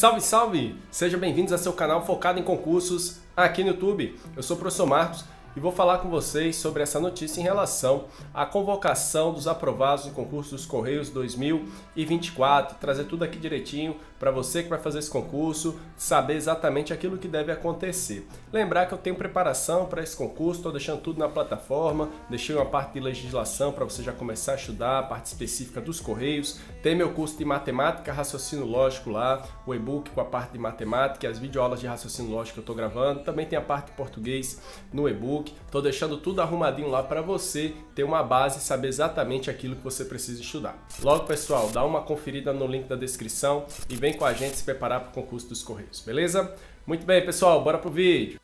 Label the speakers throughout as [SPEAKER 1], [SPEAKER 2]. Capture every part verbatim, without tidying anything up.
[SPEAKER 1] Salve, salve! Sejam bem-vindos a seu canal focado em concursos aqui no YouTube. Eu sou o professor Marcos e vou falar com vocês sobre essa notícia em relação à convocação dos aprovados no concurso dos Correios dois mil e vinte e quatro, trazer tudo aqui direitinho para você que vai fazer esse concurso, saber exatamente aquilo que deve acontecer. Lembrar que eu tenho preparação para esse concurso, estou deixando tudo na plataforma, deixei uma parte de legislação para você já começar a estudar, a parte específica dos Correios, tem meu curso de matemática, raciocínio lógico lá, o e-book com a parte de matemática, as videoaulas de raciocínio lógico que eu estou gravando, também tem a parte de português no e-book. Estou deixando tudo arrumadinho lá para você ter uma base e saber exatamente aquilo que você precisa estudar. Logo, pessoal, dá uma conferida no link da descrição e vem com a gente se preparar para o concurso dos Correios, beleza? Muito bem, pessoal, bora pro vídeo!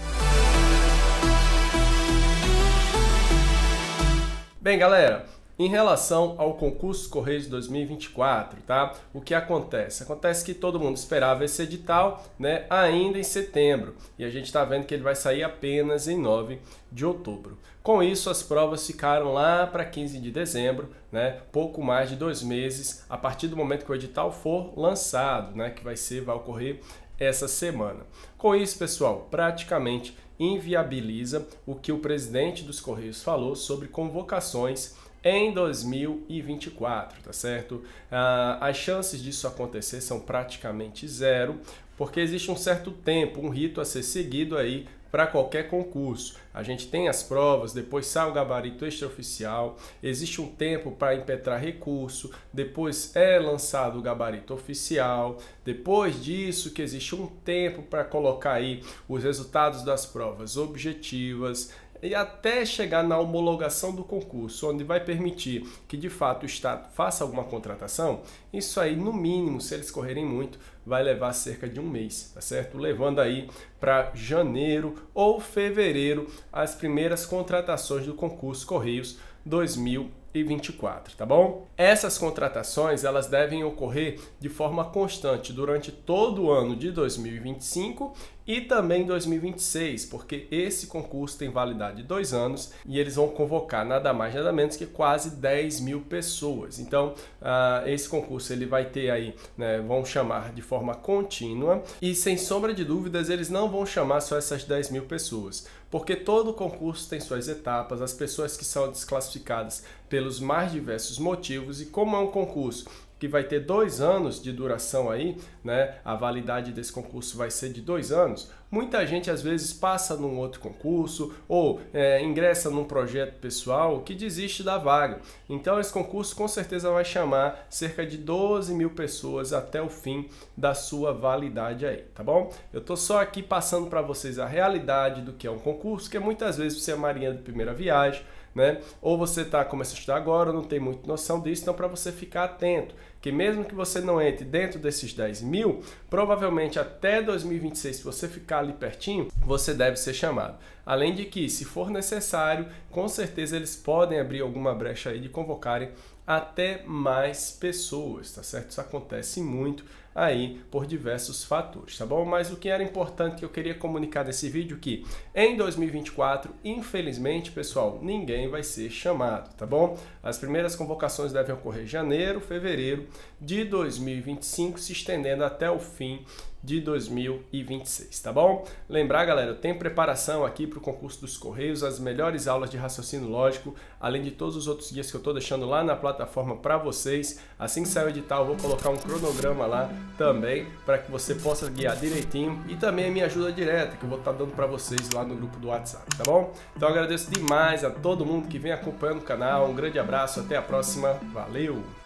[SPEAKER 1] Bem, galera, em relação ao concurso Correios dois mil e vinte e quatro, tá? O que acontece? Acontece que todo mundo esperava esse edital, né, ainda em setembro, e a gente está vendo que ele vai sair apenas em nove de outubro. Com isso, as provas ficaram lá para quinze de dezembro, né, pouco mais de dois meses, a partir do momento que o edital for lançado, né, que vai ser, vai ocorrer essa semana. Com isso, pessoal, praticamente inviabiliza o que o presidente dos Correios falou sobre convocações em dois mil e vinte e quatro, tá certo? Ah, as chances disso acontecer são praticamente zero, porque existe um certo tempo, um rito a ser seguido aí para qualquer concurso. A gente tem as provas, depois sai o gabarito extraoficial, existe um tempo para impetrar recurso, depois é lançado o gabarito oficial, depois disso que existe um tempo para colocar aí os resultados das provas objetivas, e até chegar na homologação do concurso, onde vai permitir que de fato o Estado faça alguma contratação. Isso aí, no mínimo, se eles correrem muito, vai levar cerca de um mês, tá certo? Levando aí para janeiro ou fevereiro as primeiras contratações do concurso Correios dois mil e vinte e quatro, tá bom? Essas contratações, elas devem ocorrer de forma constante durante todo o ano de dois mil e vinte e cinco e também dois mil e vinte e seis, porque esse concurso tem validade de dois anos e eles vão convocar nada mais nada menos que quase dez mil pessoas. Então, uh, esse concurso ele vai ter aí, né, vão chamar de forma contínua e sem sombra de dúvidas eles não vão chamar só essas dez mil pessoas, porque todo concurso tem suas etapas, as pessoas que são desclassificadas pelos mais diversos motivos, e como é um concurso que vai ter dois anos de duração aí, né? A validade desse concurso vai ser de dois anos. Muita gente às vezes passa num outro concurso ou é, ingressa num projeto pessoal que desiste da vaga. Então esse concurso com certeza vai chamar cerca de doze mil pessoas até o fim da sua validade aí, tá bom? Eu tô só aqui passando para vocês a realidade do que é um concurso, que muitas vezes você é marinha de primeira viagem, né? Ou você está começando a estudar agora, não tem muita noção disso, então para você ficar atento, que mesmo que você não entre dentro desses dez mil, provavelmente até dois mil e vinte e seis, se você ficar ali pertinho, você deve ser chamado. Além de que, se for necessário, com certeza eles podem abrir alguma brecha aí de convocarem até mais pessoas, tá certo? Isso acontece muito aí por diversos fatores, tá bom? Mas o que era importante que eu queria comunicar nesse vídeo que em dois mil e vinte e quatro, infelizmente, pessoal, ninguém vai ser chamado, tá bom? As primeiras convocações devem ocorrer em janeiro, fevereiro de dois mil e vinte e cinco, se estendendo até o fim de dois mil e vinte e seis, tá bom? Lembrar, galera, eu tenho preparação aqui para o concurso dos Correios, as melhores aulas de raciocínio lógico, além de todos os outros guias que eu estou deixando lá na plataforma para vocês. Assim que sair o edital, eu vou colocar um cronograma lá também, para que você possa guiar direitinho, e também a minha ajuda direta, que eu vou estar dando para vocês lá no grupo do WhatsApp, tá bom? Então eu agradeço demais a todo mundo que vem acompanhando o canal, um grande abraço, até a próxima, valeu!